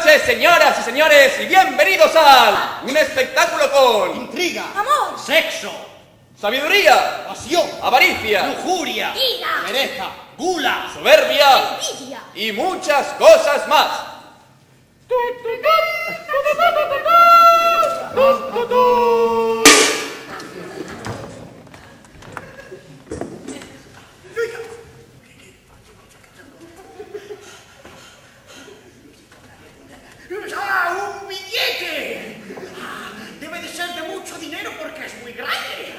noches, señoras y señores, y bienvenidos a un espectáculo con intriga, amor, sexo, sabiduría, pasión, avaricia, lujuria, ira, pereza, gula, soberbia envidia. y muchas cosas más. ¡Ah, un billete! Debe de ser de mucho dinero porque es muy grande.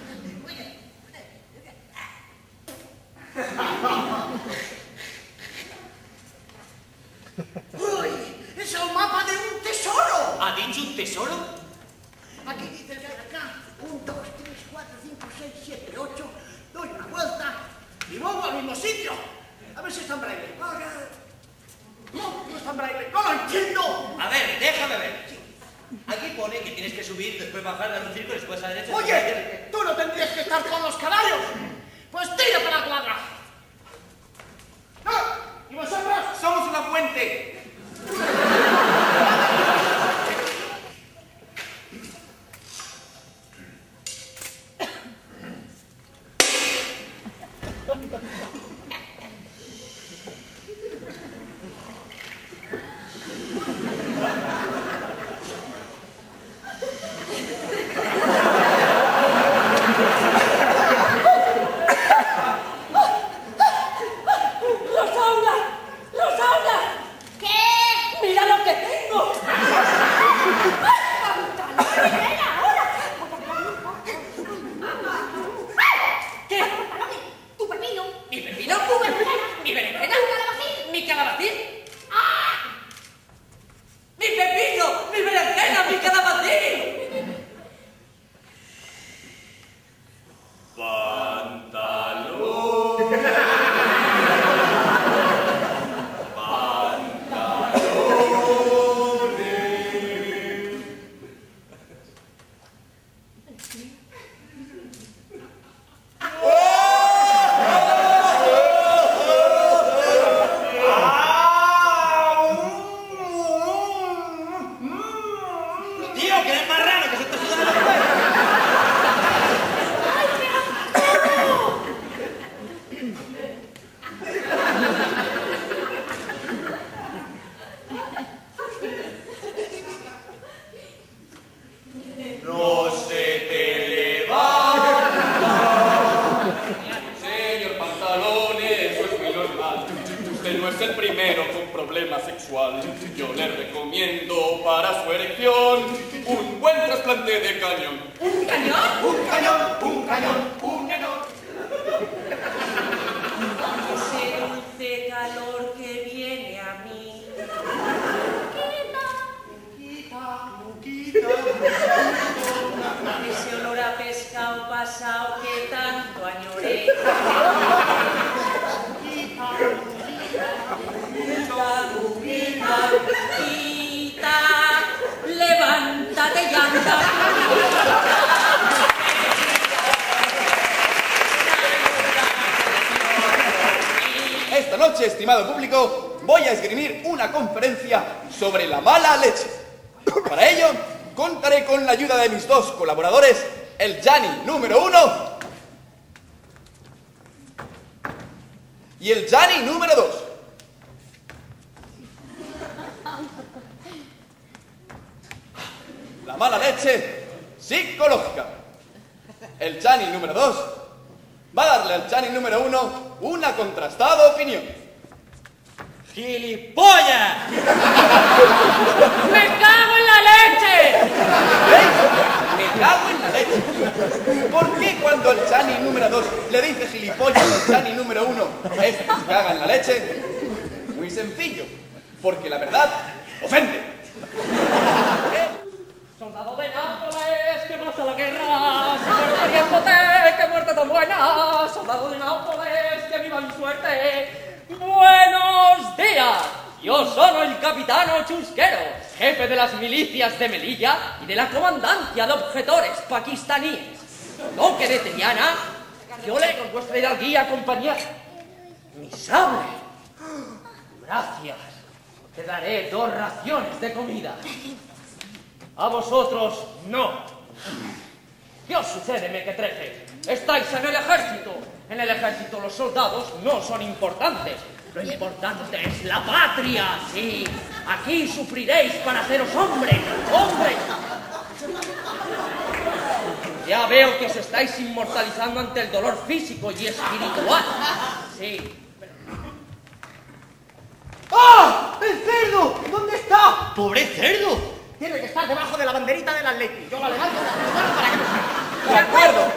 ¡Uy! ¡Es el mapa de un tesoro! ¿Ha dicho un tesoro? Aquí dice que acá, 1, 2, 3, 4, 5, 6, 7, 8, doy una vuelta y vuelvo al mismo sitio. A ver si está en braille. No, no está en braille. ¡No lo entiendo! A ver, déjame ver. Aquí pone que tienes que subir, después bajar, dar un círculo y después a la derecha. Oye, tú no tendrías que estar con los caballos. Pues tira para la cuadra. ¡No! ¿Y vosotros? Somos una fuente. ¡Rosaura! ¿Qué? ¡Mira lo que tengo! ¿Qué? ¡Tu pepino! ¿Mi pepino? ¡Tu berenjena! ¿Mi berenjena? ¡Tu calabacín! ¿Mi calabacín? ¡Mi pepino! ¡Mi berenjena! ¡Mi calabacín! Tío, que eres marrano, que se te sudan los huevos. No se te levanta. Señor Pantalones, eso es muy normal. Usted no es el primero con problemas sexuales. Yo le recomiendo para su erección un buen trasplante de cañón. ¿Un cañón? Un cañón, un cañón, un cañón. Ese dulce calor que viene a mí. Ese olor a pescado pasado que tanto añoré. Quita, levántate y anda. Esta noche, estimado público, voy a esgrimir una conferencia sobre la mala leche. Para ello, contaré con la ayuda de mis dos colaboradores, el Gianni número 1 y el Gianni número 2. La mala leche psicológica. El Gianni número 2 va a darle al Gianni número 1 una contrastada opinión. ¡Gilipollas! ¡Me cago en la leche! Me cago en la leche. ¿Por qué cuando el Gianni número 2 le dice gilipollas al Gianni número 1, este se caga en la leche? Muy sencillo. Porque la verdad ofende. Soldado de Nápoles, que vas a la guerra, señor pariéndote, que muerte tan buena. Soldado de Nápoles, que viva mi suerte. Buenos días. Yo soy el capitano Chusquero, jefe de las milicias de Melilla y de la comandancia de objetores pakistaníes. Duque de Triana, yo le con vuestra hidalguía compañía. Mi sable. Gracias. Te daré 2 raciones de comida. A vosotros, no. ¿Qué os sucede, mequetrefe? Estáis en el ejército. En el ejército los soldados no son importantes. Lo importante es la patria, sí. Aquí sufriréis para haceros hombres, hombres. Ya veo que os estáis inmortalizando ante el dolor físico y espiritual. Sí. ¡Ah! ¡El cerdo! ¿Dónde está? ¡Pobre cerdo! Tiene que estar debajo de la banderita del Atleti. Yo la levanto para que me salga. De acuerdo.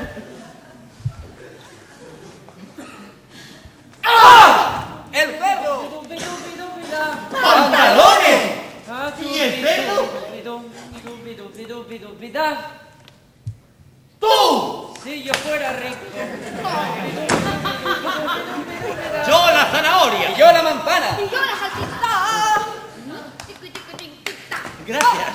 ¡Ah! ¡El cerdo! ¡Pantalones! ¿Y el cerdo? ¡Tú! Si yo fuera rico. ¡Yo la zanahoria! ¡Y yo la manzana! Y yo la salchicha. Gracias.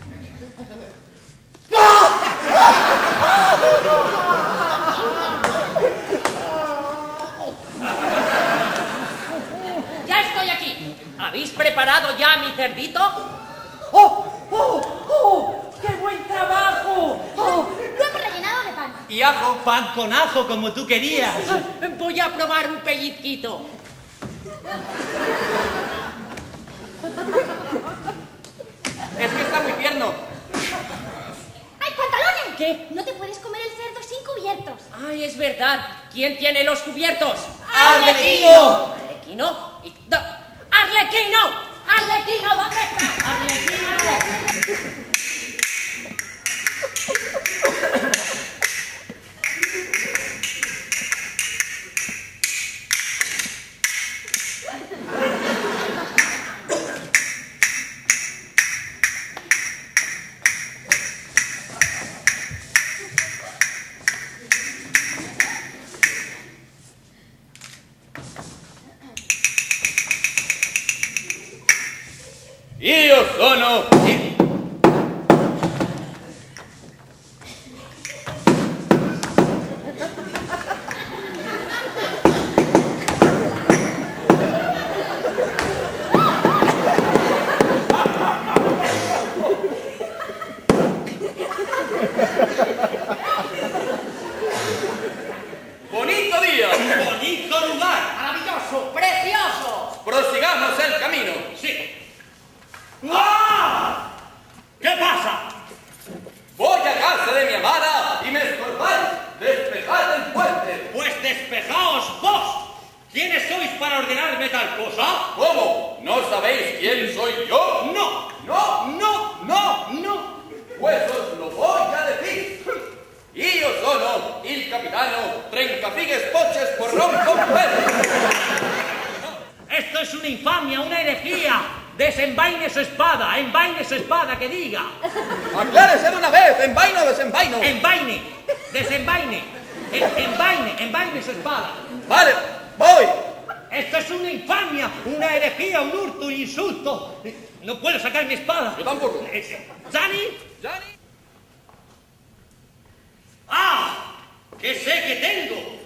¡Ya estoy aquí! ¿Habéis preparado ya mi cerdito? ¡Oh! ¡Oh! ¡Oh! ¡Qué buen trabajo! ¡Oh! Lo hemos rellenado de pan. Y ajo. Pan con ajo como tú querías. Voy a probar un pellizquito. Es que está muy tierno. ¡Ay, pantalones! ¿Qué? No te puedes comer el cerdo sin cubiertos. Ay, es verdad. ¿Quién tiene los cubiertos? ¡Arlequino! ¿Arlequino? ¡Arlequino! ¡Arlequino! ¿Dónde está? ¡Arlequino! Io sono... Bonito día. ¡Bonito lugar! ¡Maravilloso! ¡Precioso! Prosigamos el camino. ¡Sí! ¡Ah! ¿Qué pasa? Voy a casa de mi amada y me estorbáis. Despejad el puente. Pues despejaos vos. ¿Quiénes sois para ordenarme tal cosa? ¿Cómo? ¿No sabéis quién soy yo? No, No. no, no, no. Pues os lo voy a decir. Io sono il capitano Trencafigues Poches Porrón Completo. Esto es una infamia, una herejía. Desenvaine su espada, envaine su espada, que diga. Aclárese de una vez, envaino o desenvaino. Envaine, desenvaine, envaine su espada. Vale, voy. Esto es una infamia, una herejía, un hurto, un insulto. No puedo sacar mi espada. Yo tampoco. ¿Jani? Johnny. ¡Ah! ¡Que sé que tengo!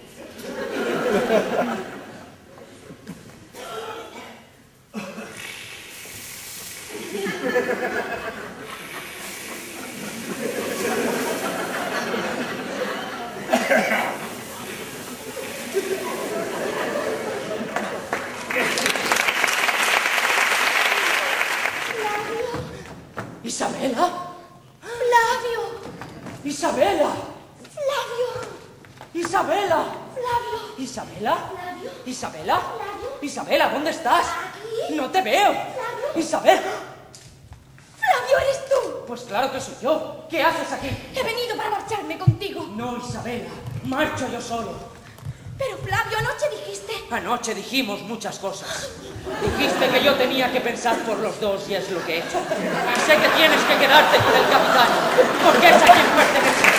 ¿Isabela? Flavio. ¡Isabela! Flavio. ¡Isabela! Flavio. ¿Isabela? Flavio. ¿Isabela? Flavio. Isabela, ¿dónde estás? Aquí. No te veo. Flavio. Isabela. Flavio, eres tú. Pues claro que soy yo. ¿Qué haces aquí? He venido para marcharme contigo. No, Isabela. Marcho yo solo. Pero Flavio, anoche dijiste... Anoche dijimos muchas cosas. Dijiste que yo tenía que pensar por los dos y es lo que he hecho. Y sé que tienes que quedarte con el capitán, porque es a quien pertenece.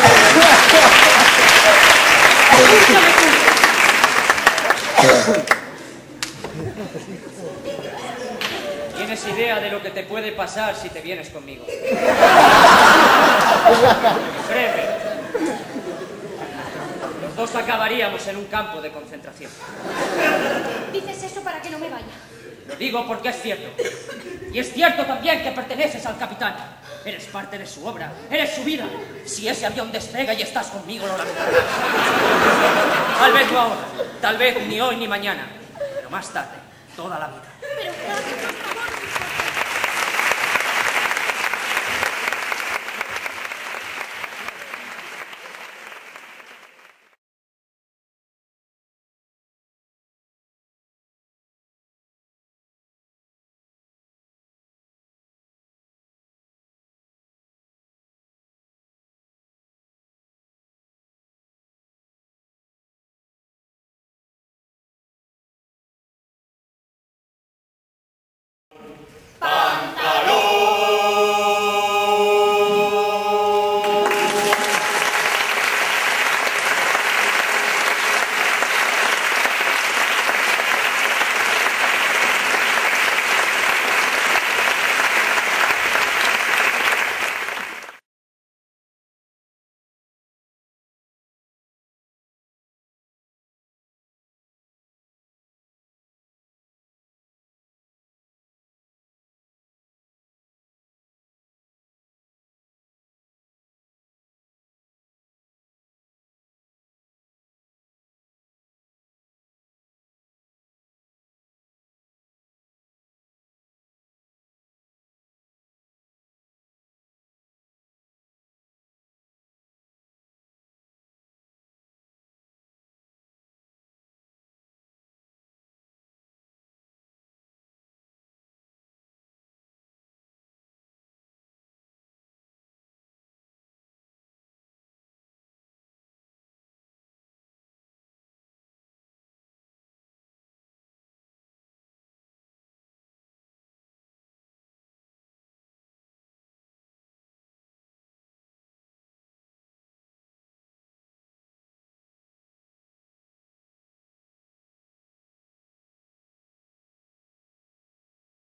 Escúchame tú. ¿Tienes idea de lo que te puede pasar si te vienes conmigo? Breve. Los dos acabaríamos en un campo de concentración. Dices eso para que no me vaya. digo porque es cierto. Y es cierto también que perteneces al capitán. Eres parte de su obra, eres su vida. Si ese avión despega y estás conmigo, lo lamentarás. Tal vez no ahora, tal vez ni hoy ni mañana, pero más tarde, toda la vida.